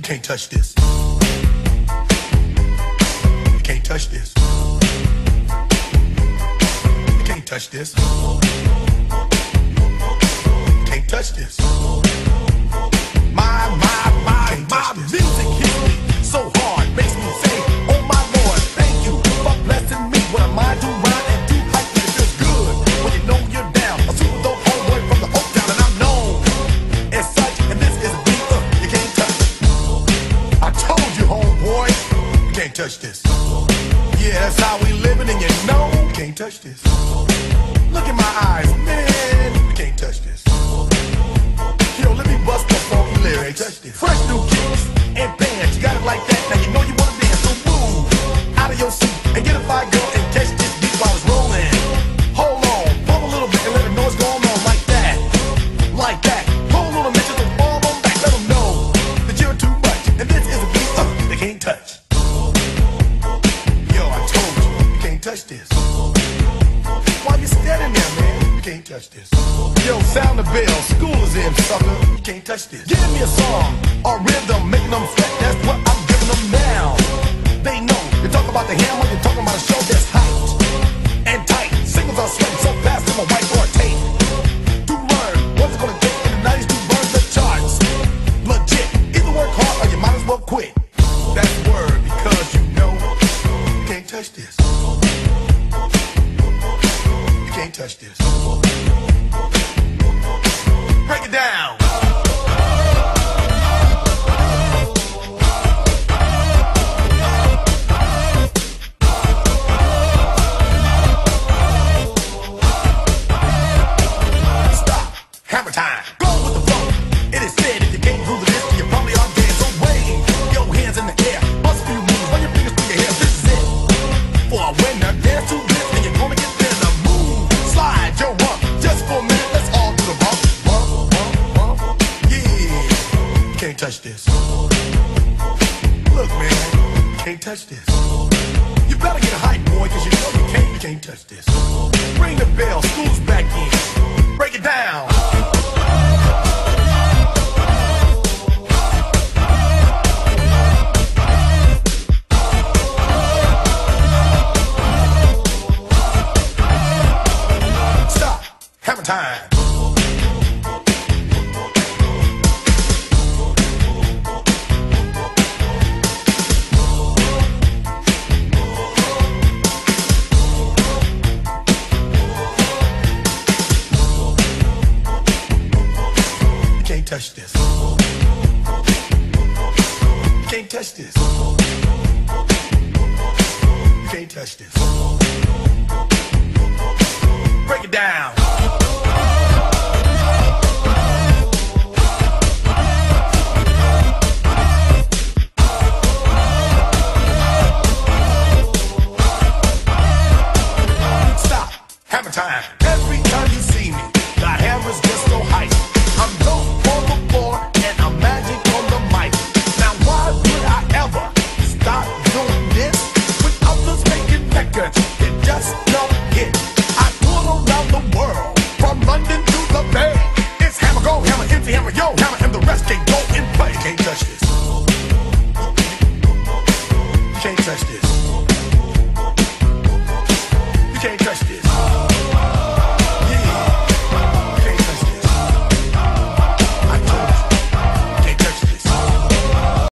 You can't touch this. You can't touch this. You can't touch this. You can't touch this. My music hits me so hard, makes me say, oh my Lord, thank you for blessing me. What am I to rhyme and do hype? It feels good when you know you're down. A super dope homeboy from the Oak Town, and I'm known as such. And this is a beat you can't touch. I told you, homeboy, you can't touch this. Yeah, that's how we living, and you know you can't touch this. Look in my eyes, man, you can't touch this. Yo, let me bust the funky lyrics. Fresh new kicks and bands, you got it like that. Now you know you wanna dance, so move out of your seat and get a fire girl and catch this beat while it's rolling. Hold on, pump a little bit and let them know what's going on like that, like that. Hold on a minute and fall on back, let them know that you're too much. And this is a beat they can't touch. Yo, I told you, you can't touch this. Why you standing there, man? You can't touch this. Yo, sound the bell, school is in, sucker. You can't touch this. Give me a song, a rhythm, making them sweat. That's what I'm giving them now. They know, you talk about the hammer, you're talking about a show that's hyped and tight. Singles are sweating so fast, I'm a white or tape. To learn what's it gonna take in the 90s to burn the charts. Legit, either work hard or you might as well quit. That's the word, because you know you can't touch this. You can't touch this. Break it down. Stop. Hammer time. Go with the flow. It is said if you can't groove this, then you probably are dead. So wave your hands in the air. Bust a few moves, run your fingers through your hair. This is it. For a winner, dance to this, and you're gonna get there. Now move, slide your rump. Just for a minute, let's all do the bump. Can't touch this. Look, man, you can't touch this. You better get hype, boy, cause you know you can't touch this. Ring the bell, school's back in. Break it down. Stop. Hammer time. Touch this. You can't touch this. You can't touch this. Break it down.